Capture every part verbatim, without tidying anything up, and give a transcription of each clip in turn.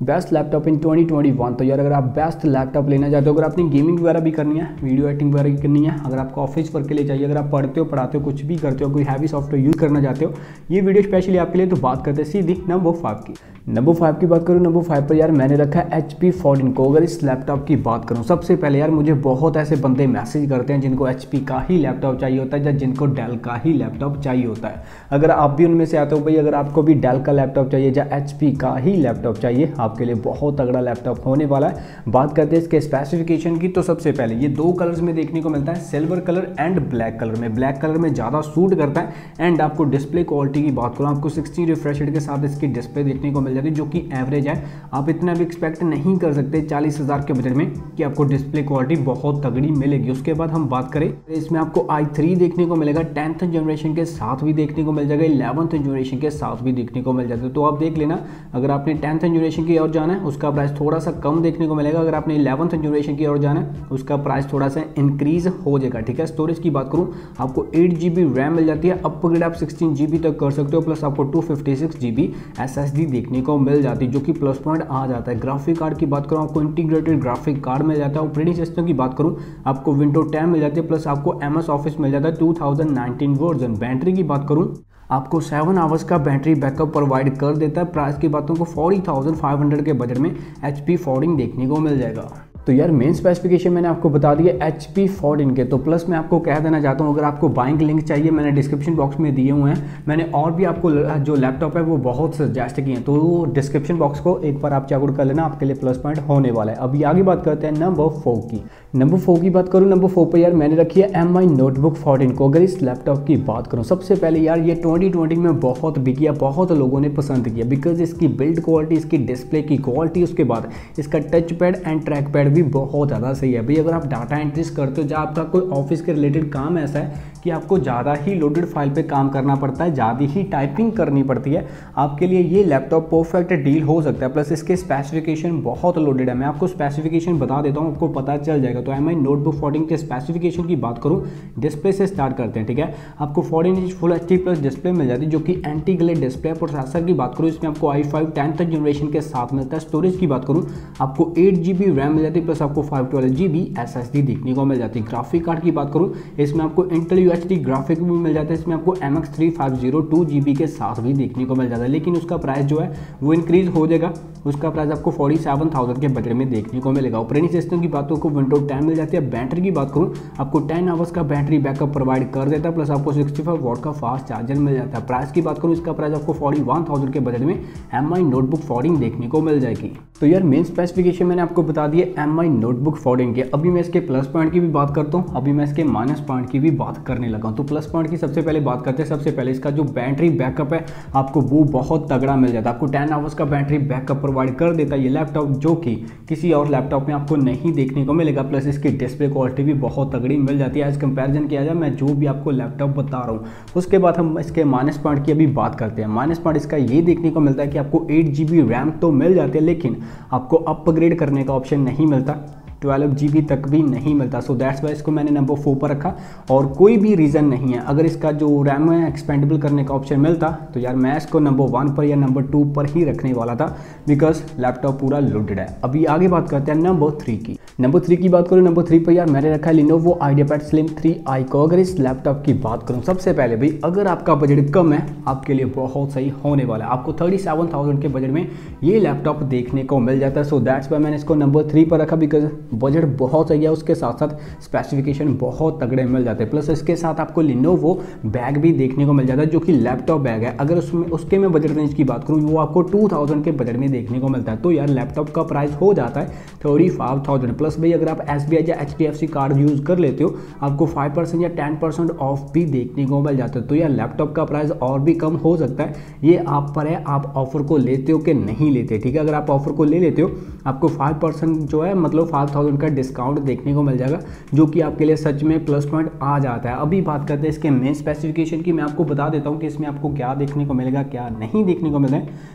Best laptop in twenty twenty one. तो यार अगर आप बेस्ट लैपटॉप लेना चाहते हो, अगर आपने गेमिंग वगैरह भी करनी है, वीडियो एडिटिंग वगैरह भी करनी है, अगर आपको ऑफिस वर्क के लिए चाहिए, अगर आप पढ़ते हो पढ़ाते हो कुछ भी करते हो, कोई हैवी सॉफ्टवेयर यूज़ करना चाहते हो, ये वीडियो स्पेशली आपके लिए। तो बात करते हैं सीधी नंबर फाइव की। नंबर फाइव की बात करूँ, नंबर फाइव पर यार मैंने रखा है एच पी फोर्टीन को। अगर इस लैपटॉप की बात करूँ, सबसे पहले यार मुझे बहुत ऐसे बंदे मैसेज करते हैं जिनको एच पी का ही लैपटॉप चाहिए होता है या जिनको डेल का ही लैपटॉप चाहिए होता है। अगर आप भी उनमें से आते हो भाई, अगर आपको भी डेल का लैपटॉप चाहिए या एच पी का ही लैपटॉप चाहिए, आपके लिए बहुत तगड़ा लैपटॉप होने वाला है। बात करते हैं इसके स्पेसिफिकेशन की। तो सबसे पहले ये दो कलर्स में देखने को मिलता है, silver colour and black colour में। ब्लैक कलर में ज़्यादा सूट करता है। एंड आपको डिस्प्ले क्वालिटी की बात करूँ, आपको सिक्सटी रिफ्रेश रेट के साथ इसकी डिस्प्ले देखने को मिल जाती है, जो कि एवरेज है। आप इतना भी एक्सपेक्ट नहीं कर सकते चालीस हज़ार के बजट में कि आपको डिस्प्ले क्वालिटी बहुत तगड़ी मिलेगी। उसके बाद हम बात करें, इसमें आपको आई थ्री देखने को मिलेगा, टेंथ जनरेशन के साथ भी देखने को मिल जाएगा, इलेवंथ जनरेशन के साथ भी देखने को मिल जाता है। तो आप देख लेना, अगर आपने टेंथ जनरेशन की ओर जाना है उसका प्राइस थोड़ा सा कम देखने को मिलेगा, अगर आपने इलेवंथ जनरेशन की ओर जाना है उसका प्राइस थोड़ा सा इंक्रीज हो जाएगा। ठीक है, स्टोरेज की बात करूँ, आपको एट जी बी रैम मिल जाती है, अपग्रेड आप सिक्सटीन जी बी तक कर सकते हो, प्लस आपको two fifty six G B S S D देखने को मिल जाती है, जो कि प्लस पॉइंट आ जाता है। ग्राफिक कार्ड की बात करूँ, आपको इंटीग्रेटेड ग्राफिक कार्ड मिल जाता है। ऑपरेटिंग सिस्टम की बात करूँ, आपको विंडो टेन मिल जाती है, प्लस आपको एम एस ऑफिस मिल जाता है two thousand nineteen version. Battery की बात करूँ, आपको सेवन आवर्स का बैटरी बैकअप प्रोवाइड कर देता है। प्राइस की बातों को फोर्टी थाउजेंड फाइव हंड्रेड के बजट में एच पी फोर्टीन देखने को मिल जाएगा। तो यार मेन स्पेसिफिकेशन मैंने आपको बता दिया एच पी फोर्टीन के। तो प्लस मैं आपको कह देना चाहता हूँ, अगर आपको बाइंग लिंक चाहिए मैंने डिस्क्रिप्शन बॉक्स में दिए हुए हैं। मैंने और भी आपको जो लैपटॉप है वो बहुत सजेस्ट किए हैं, तो डिस्क्रिप्शन बॉक्स को एक बार आप चेकआउट कर लेना, आपके लिए प्लस पॉइंट होने वाला है। अभी आगे बात करते हैं नंबर फोर की। नंबर फोर की बात करूँ, नंबर फोर पर यार मैंने रखी है एम आई नोटबुक फोर्टीन को। अगर इस लैपटॉप की बात करूँ, सबसे पहले यार ये ट्वेंटी ट्वेंटी में बहुत बिकी, बहुत लोगों ने पसंद किया, बिकॉज इसकी बिल्ड क्वालिटी, इसकी डिस्प्ले की क्वालिटी, उसके बाद इसका touch pad and track pad भी बहुत ज़्यादा सही है। भाई अगर आप डाटा एंट्रीज करते हो, जहाँ आपका कोई ऑफिस के रिलेटेड काम ऐसा है कि आपको ज़्यादा ही लोडेड फाइल पे काम करना पड़ता है, ज़्यादा ही टाइपिंग करनी पड़ती है, आपके लिए ये लैपटॉप परफेक्ट डील हो सकता है। प्लस इसके स्पेसिफिकेशन बहुत लोडेड है, मैं आपको स्पेसिफिकेशन बता देता हूँ, आपको पता चल जाएगा। तो एम आई नोटबुक फोर्टीन के स्पेसिफिकेशन की बात करूँ, डिस्प्ले से स्टार्ट करते हैं। ठीक है, आपको fourteen inch full H D plus display मिल जाती है, जो कि एंटी ग्लेयर डिस्प्ले। प्रोसेसर की बात करूँ, इसमें आपको आई फाइव टेंथ जनरेशन के साथ मिलता है। स्टोरेज की बात करूँ, आपको एट जी बी रैम मिल जाती है, प्लस आपको five twelve G B S S D देखने को मिल जाती है। ग्राफिक कार्ड की बात करूँ, इसमें आपको Intel U H D graphic भी मिल जाता है, इसमें आपको M X three five zero two G B के साथ भी देखने को मिल जाता है, लेकिन उसका प्राइस जो है वो इंक्रीज हो जाएगा। उसका प्राइस आपको फोर्टी सेवन थाउजेंड के बजट में देखने को मिलेगा। ऑपरेटिंग सिस्टम की बातों को विंडो टेन मिल जाती है। बैटरी की बात करूँ, आपको टेन आवर्स का बैटरी बैकअप प्रोवाइड कर देता है, प्लस आपको सिक्सटी फाइव वॉट का फास्ट चार्जर मिल जाता है। प्राइस की बात करूँ, इसका प्राइस आपको फोर्टी वन थाउजेंड के बजट में एम आई नोटबुक फोर्टीन देखने को मिल जाएगी। तो यार मेन स्पेसिफिकेशन मैंने आपको बता दिया एम आई नोटबुक फोर्टीन के। अभी मैं इसके प्लस पॉइंट की भी बात करता हूँ, अभी मैं इसके माइनस पॉइंट की भी बात करने लगा हूँ। तो प्लस पॉइंट की सबसे पहले बात करते हैं। सबसे पहले इसका जो बैटरी बैकअप है आपको वो बहुत तगड़ा मिल जाता है, आपको टेन आवर्स का बैटरी बैकअप प्रोवाइड कर देता है ये लैपटॉप, जो कि किसी और लैपटॉप में आपको नहीं देखने को मिलेगा। प्लस इसकी डिस्प्ले क्वालिटी भी बहुत तगड़ी मिल जाती है एज कंपैरिजन किया जाए मैं जो भी आपको लैपटॉप बता रहा हूँ। उसके बाद हम इसके माइनस पॉइंट की अभी बात करते हैं। माइनस पॉइंट इसका ये देखने को मिलता है कि आपको एट जी बी रैम तो मिल जाती है, लेकिन आपको अपग्रेड करने का ऑप्शन नहीं मिलता, ट्वेल्व जी बी तक भी नहीं मिलता। सो दैट्स वाई इसको मैंने नंबर फोर पर रखा, और कोई भी रीज़न नहीं है। अगर इसका जो रैम है एक्सपेंडेबल करने का ऑप्शन मिलता तो यार मैं इसको नंबर वन पर या नंबर टू पर ही रखने वाला था, बिकॉज लैपटॉप पूरा लोडेड है। अभी आगे बात करते हैं नंबर थ्री की। नंबर थ्री की बात करूँ, नंबर थ्री पर यार मैंने रखा है Lenovo IdeaPad Slim three I को। अगर इस लैपटॉप की बात करूँ, सबसे पहले भाई अगर आपका बजट कम है, आपके लिए बहुत सही होने वाला है। आपको थर्टी सेवन थाउजेंड के बजट में ये लैपटॉप देखने को मिल जाता है। सो दैट्स वाई मैंने इसको नंबर थ्री पर रखा, बिकॉज बजट बहुत सही है, उसके साथ साथ स्पेसिफिकेशन बहुत तगड़े मिल जाते हैं। प्लस इसके साथ आपको लिनोवो बैग भी देखने को मिल जाता है, जो कि लैपटॉप बैग है। अगर उसमें उसके मैं बजट रेंज की बात करूँ, वो आपको टू थाउजेंड के बजट में देखने को मिलता है। तो यार लैपटॉप का प्राइस हो जाता है थर्टी फाइव थाउजेंड प्लस। भाई अगर आप एस बी आई या H D F C card use कर लेते हो, आपको फाइव परसेंट या टेन परसेंट ऑफ भी देखने को मिल जाता है। तो यार लैपटॉप का प्राइस और भी कम हो सकता है, ये आप पर है, आप ऑफर को लेते हो कि नहीं लेते। ठीक है, अगर आप ऑफर को ले लेते हो, आपको फाइव परसेंट जो है मतलब फाइव थाउजेंड का डिस्काउंट देखने को मिल जाएगा, जो कि आपके लिए सच में प्लस पॉइंट आ जाता है। अभी बात करते हैं इसके मेन स्पेसिफिकेशन की। मैं आपको बता देता हूँ कि इसमें आपको क्या देखने को मिलेगा, क्या नहीं देखने को मिल रहा है।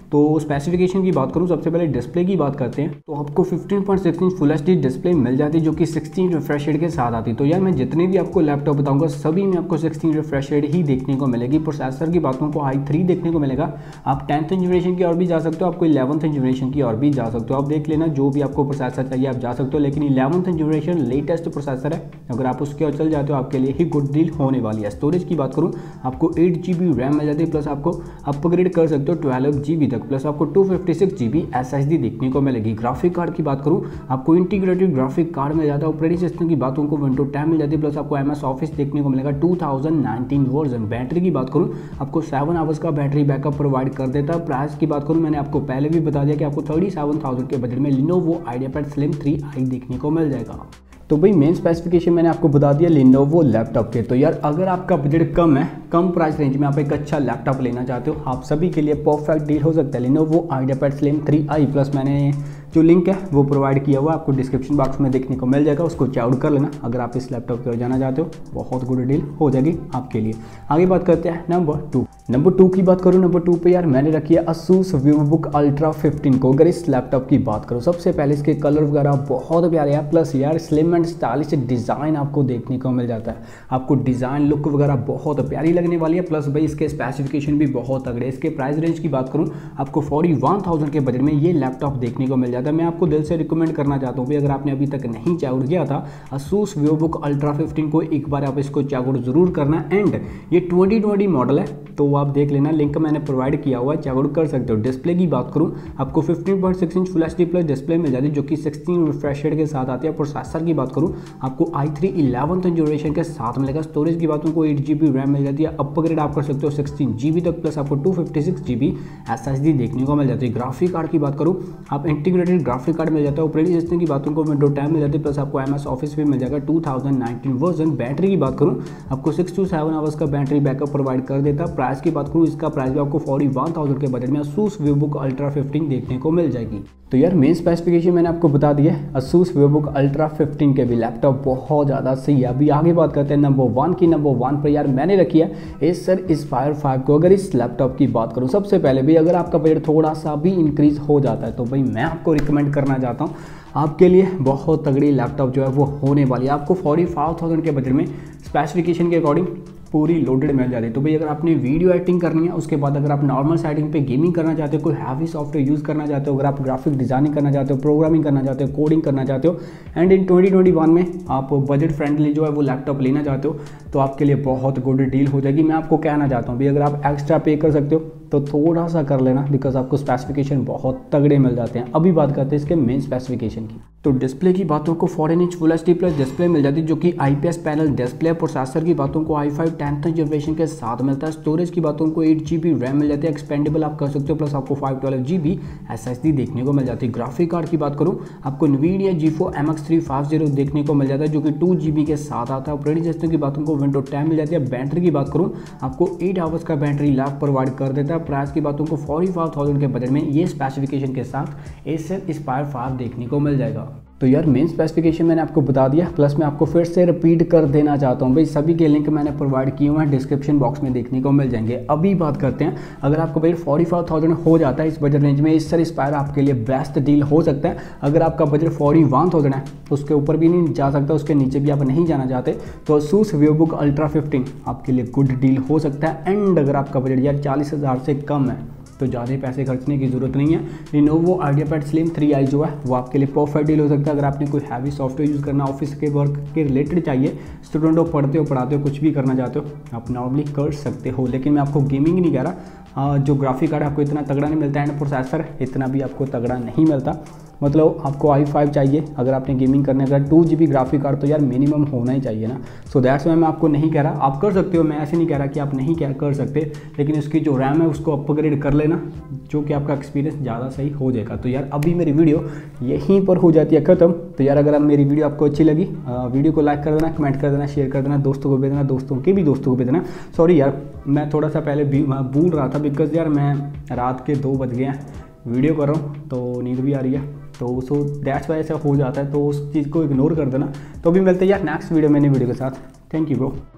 तो स्पेसिफिकेशन की बात करूँ, सबसे पहले डिस्प्ले की बात करते हैं। तो आपको fifteen point six inch full H D display मिल जाती है जो कि सिक्सटीन रिफ्रेश रेट के साथ आती है। तो यार मैं जितने भी आपको लैपटॉप बताऊंगा सभी में आपको सिक्सटीन रिफ्रेश रेट ही देखने को मिलेगी। प्रोसेसर की बात करूँ को आई थ्री देखने को मिलेगा। आप टेंथ जनरेशन की और भी जा सकते हो, आपको इलेवंथ जनरेशन की और भी जा सकते हो। आप देख लेना जो भी आपको प्रोसेसर चाहिए आप जा सकते हो, लेकिन इलेवंथ जनरेशन लेटेस्ट प्रोसेसर है, अगर आप उसके और चल जाते हो आपके लिए ही गुड डील होने वाली है। स्टोरेज की बात करूँ आपको एट जी बी रैम मिल जाती है, प्लस आपको अपग्रेड कर सकते हो ट्वेल्व जी बी तक, प्लस आपको two fifty six G B S S D देखने को मिलेगी। ग्राफिक कार्ड की बात करूँ आपको इंटीग्रेटेड ग्राफिक कार्ड मिल जाता है। ऑपरेटिंग सिस्टम की बात उनको विंडो टेन मिल जाती है, प्लस आपको एम एस ऑफिस देखने को मिलेगा two thousand nineteen version. Battery की बात करूँ आपको सेवन आवर्स का बैटरी बैकअप प्रोवाइड कर देता है। प्राइस की बात करूँ मैंने आपको पहले भी बता दिया कि आपको थर्टी सेवन थाउजेंड के बजट में Lenovo IdeaPad Slim three I देखने को मिल जाएगा। तो भाई मेन स्पेसिफिकेशन मैंने आपको बता दिया Lenovo लैपटॉप के। तो यार अगर आपका बजट कम है, कम प्राइस रेंज में आप एक अच्छा लैपटॉप लेना चाहते हो, आप सभी के लिए परफेक्ट डील हो सकता है Lenovo IdeaPad Slim three I. Plus मैंने जो लिंक है वो प्रोवाइड किया हुआ आपको डिस्क्रिप्शन बॉक्स में देखने को मिल जाएगा, उसको चेकआउट कर लेना अगर आप इस लैपटॉप की ओर जाना चाहते हो। बहुत गुड डील हो जाएगी आपके लिए। आगे बात करते हैं नंबर टू। नंबर टू की बात करूँ, नंबर टू पे यार मैंने रखी है Asus VivoBook Ultra फिफ्टीन को। अगर इस लैपटॉप की बात करूँ सबसे पहले इसके कलर वगैरह बहुत प्यारे हैं, प्लस यार स्लिम एंड स्टाइलिश डिज़ाइन आपको देखने को मिल जाता है। आपको डिज़ाइन लुक वगैरह बहुत प्यारी लगने वाली है, प्लस भाई इसके स्पेसिफिकेशन भी बहुत तगड़े। इसके प्राइस रेंज की बात करूँ आपको फोर्टी वन थाउजेंड के बजट में ये लैपटॉप देखने को मिल जाता है। मैं आपको दिल से रिकमेंड करना चाहता हूँ भाई, अगर आपने अभी तक नहीं चेकआउट किया था Asus VivoBook Ultra फिफ्टीन को, एक बार आप इसको चेकआउट जरूर करना। एंड ये ट्वेंटी ट्वेंटी मॉडल है तो आप देख लेना, लिंक मैंने प्रोवाइड किया हुआ है, चेकआउट कर सकते हो। डिस्प्ले की बात करूँ आपको fifteen point six inch full H D plus display मिल जाती है जो कि सिक्सटीन रिफ्रेश रेट के साथ आती है। प्रोसेसर की बात करूँ आपको आई थ्री इलेवंथ जनरेशन के साथ मिलेगा। स्टोरेज की बात करूँ एट जी बी रैम मिल जाती है, अपग्रेड आप कर सकते हो सिक्सटीन जी बी तक, प्लस आपको two fifty six G B S S D देखने को मिल जाती है। ग्राफिक कार्ड की बात करूँ आप इंटीग्रेटेड ग्राफिक कार्ड मिल जाता है। ऑपरेटिंग सिस्टम की बात करूँ विंडो टेन मिल जाती है, प्लस आपको एम एस ऑफिस भी मिल जाएगा two thousand nineteen version. Battery की बात करूँ आपको सिक्स टू सेवन आवर्स का बैटरी बैकअप प्रोवाइड कर देता है। प्राइस की बात करूँ इसका प्राइस भी आपको फोर्टी वन थाउजेंड के बजट में Asus VivoBook Ultra फिफ्टीन देखने को मिल जाएगी। तो यार मेन स्पेसिफिकेशन मैंने आपको बता दिया है Asus VivoBook Ultra फिफ्टीन के भी लैपटॉप बहुत ज़्यादा सही है। अभी आगे बात करते हैं नंबर वन की। नंबर वन पर यार मैंने रखी है Acer Aspire फाइव को। अगर इस लैपटॉप की बात करूँ सबसे पहले भी अगर आपका बजट थोड़ा सा भी इंक्रीज हो जाता है तो भाई मैं आपको रिकमेंड करना चाहता हूँ, आपके लिए बहुत तगड़ी लैपटॉप जो है वो होने वाली है। आपको फोर्टी फाइव थाउजेंड के बजट में स्पेसिफिकेशन के अकॉर्डिंग पूरी लोडेड मिल जाती है। तो भाई अगर आपने वीडियो एडिटिंग करनी है, उसके बाद अगर आप नॉर्मल सेटिंग पे गेमिंग करना चाहते हो, कोई हैवी सॉफ्टवेयर यूज़ करना चाहते हो, अगर आप ग्राफिक डिज़ाइनिंग करना चाहते हो, प्रोग्रामिंग करना चाहते हो, कोडिंग करना चाहते हो, and in twenty twenty one में आप बजट फ्रेंडली जो है वो लैपटॉप लेना चाहते हो तो आपके लिए बहुत गुड डील हो जाएगी। मैं आपको कहना चाहता हूँ भाई अगर आप एक्स्ट्रा पे कर सकते हो तो थोड़ा सा कर लेना, बिकॉज आपको स्पेसिफिकेशन बहुत तगड़े मिल जाते हैं। अभी बात करते हैं इसके मेन स्पेसिफिकेशन की। तो डिस्प्ले की बातों को fourteen inch full H D plus display मिल जाती है जो कि आईपीएस पैनल डिस्प्ले। प्रोसेसर की बातों को आई फाइव टेंथ जनरेशन के साथ मिलता है। स्टोरेज की बातों को एट जी बी रैम मिल जाती है, एक्सपेंडेबल आप कर सकते हो, प्लस आपको five twelve G B S S D देखने को मिल जाती है। ग्राफिक कार्ड की बात करूँ आपको NVIDIA GeForce M X three fifty देखने को मिल जाता है जो कि टू जी बी के साथ आता है। ऑपरेटिंग सिस्टम की बातों को विंडो टेन मिल जाती है। बैटरी की बात करूँ आपको एट आवर्स का बैटरी लाइफ प्रोवाइड कर देता है। प्राइस की बातों को फोर्टी फाइव थाउजेंड के बजट में ये स्पेसिफिकेशन के साथ Acer Aspire फाइव देखने को मिल जाएगा। तो यार मेन स्पेसिफिकेशन मैंने आपको बता दिया, प्लस मैं आपको फिर से रिपीट कर देना चाहता हूँ भाई, सभी के लिंक मैंने प्रोवाइड किए हुए हैं, डिस्क्रिप्शन बॉक्स में देखने को मिल जाएंगे। अभी बात करते हैं अगर आपको बजट फोर्टी फाइव थाउजेंड हो जाता है इस बजट रेंज में, Acer Aspire आपके लिए बेस्ट डील हो सकता है। अगर आपका बजट फोर्टी वन थाउजेंड है तो उसके ऊपर भी नहीं जा सकता, उसके नीचे भी आप नहीं जाना चाहते तो Asus VivoBook Ultra फिफ्टीन आपके लिए गुड डील हो सकता है। एंड अगर आपका बजट यार चालीस हज़ार से कम है तो ज़्यादा पैसे खर्चने की ज़रूरत नहीं है। Lenovo IdeaPad Slim three I जो है वो आपके लिए परफेक्ट डील हो सकता है। अगर आपने कोई हैवी सॉफ्टवेयर यूज़ करना, ऑफिस के वर्क के रिलेटेड चाहिए, स्टूडेंट हो, पढ़ते हो, पढ़ाते हो, कुछ भी करना चाहते हो आप नॉर्मली कर सकते हो। लेकिन मैं आपको गेमिंग नहीं कह रहा, जो ग्राफिक कार्ड आपको इतना तगड़ा नहीं मिलता एंड प्रोसेसर इतना भी आपको तगड़ा नहीं मिलता, मतलब आपको आई फाइव चाहिए अगर आपने गेमिंग करने का, two G B graphic card तो यार मिनिमम होना ही चाहिए ना। सो दैट्स वाई मैं आपको नहीं कह रहा, आप कर सकते हो, मैं ऐसे नहीं कह रहा कि आप नहीं क्या कर सकते, लेकिन इसकी जो रैम है उसको अपग्रेड कर लेना जो कि आपका एक्सपीरियंस ज़्यादा सही हो जाएगा। तो यार अभी मेरी वीडियो यहीं पर हो जाती है ख़त्म। तो यार अगर मेरी वीडियो आपको अच्छी लगी, वीडियो को लाइक कर देना, कमेंट कर देना, शेयर कर देना, दोस्तों को भेज देना, दोस्तों के भी दोस्तों को भेज देना। सॉरी यार मैं थोड़ा सा पहले भूल रहा था, बिकॉज यार मैं रात के दो बज गए हैं, वीडियो कर रहा हूँ तो नींद भी आ रही है, तो सो दैट्स वाई ऐसा हो जाता है, तो उस चीज़ को इग्नोर कर देना। तो अभी मिलते हैं यार नेक्स्ट वीडियो में नई वीडियो के साथ। Thank you bro.